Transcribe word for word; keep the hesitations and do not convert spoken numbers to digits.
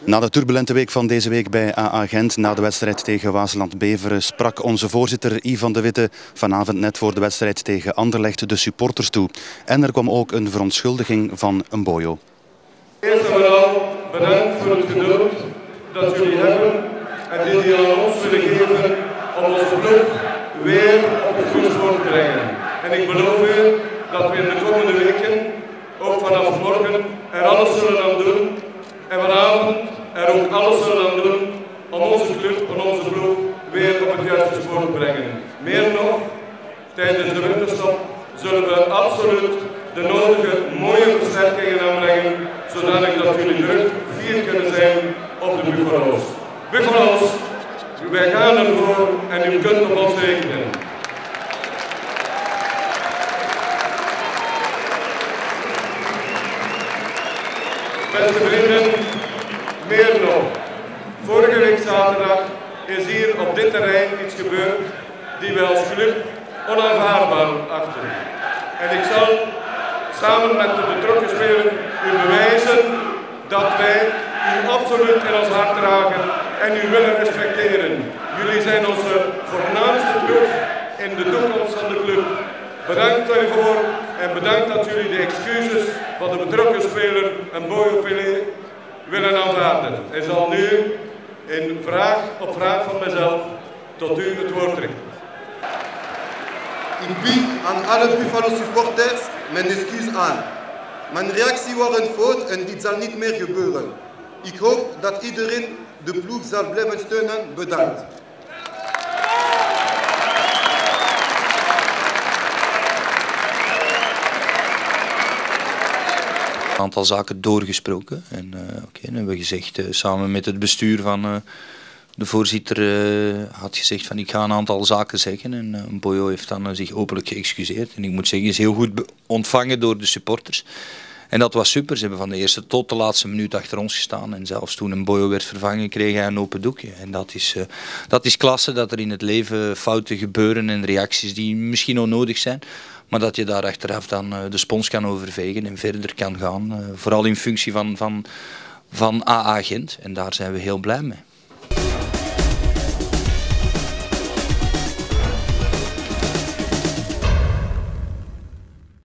Na de turbulente week van deze week bij A A Gent, na de wedstrijd tegen Waasland-Beveren, sprak onze voorzitter Yvan de Witte vanavond net voor de wedstrijd tegen Anderlecht de supporters toe. En er kwam ook een verontschuldiging van Mboyo. Eerst en vooral bedankt voor het geduld dat jullie hebben en die jullie aan ons willen geven om onze ploeg weer op het goede spoor te brengen. En ik beloof u dat we in de komende weken, ook vanaf morgen, er alles zullen aan doen en vanavond er ook alles zullen aan doen om onze club en onze ploeg weer op het juiste spoor te brengen. Meer nog, tijdens de winterstop zullen we absoluut de nodige mooie versterkingen aanbrengen, zodanig dat jullie terug vier kunnen zijn op de Buffalo's. Buffalo's, wij gaan ervoor en u kunt op ons rekenen. Beste vrienden, meer nog. Vorige week zaterdag is hier op dit terrein iets gebeurd die wij als club onaanvaardbaar achten. En ik zal samen met de betrokken speler u bewijzen dat wij u absoluut in ons hart dragen en u willen respecteren. Jullie zijn onze voornaamste troef in de toekomst van de club. Bedankt daarvoor en bedankt dat jullie de excuses van de betrokken speler Mboyo Pelé willen aanvaarden. Hij zal nu in vraag op vraag van mezelf tot u het woord richten. Ik bied aan alle Buffalo supporters mijn excuus aan. Mijn reactie was een fout en dit zal niet meer gebeuren. Ik hoop dat iedereen de ploeg zal blijven steunen. Bedankt. Een aantal zaken doorgesproken en uh, oké, okay, dan hebben we gezegd uh, samen met het bestuur van uh, de voorzitter uh, had gezegd van ik ga een aantal zaken zeggen en uh, Mboyo heeft dan uh, zich openlijk geëxcuseerd en ik moet zeggen is heel goed ontvangen door de supporters en dat was super. Ze hebben van de eerste tot de laatste minuut achter ons gestaan en zelfs toen Mboyo werd vervangen kreeg hij een open doekje en dat is, uh, dat is klasse dat er in het leven fouten gebeuren en reacties die misschien onnodig zijn. Maar dat je daar achteraf dan uh, de spons kan overvegen en verder kan gaan. Uh, vooral in functie van, van, van A A Gent. En daar zijn we heel blij mee.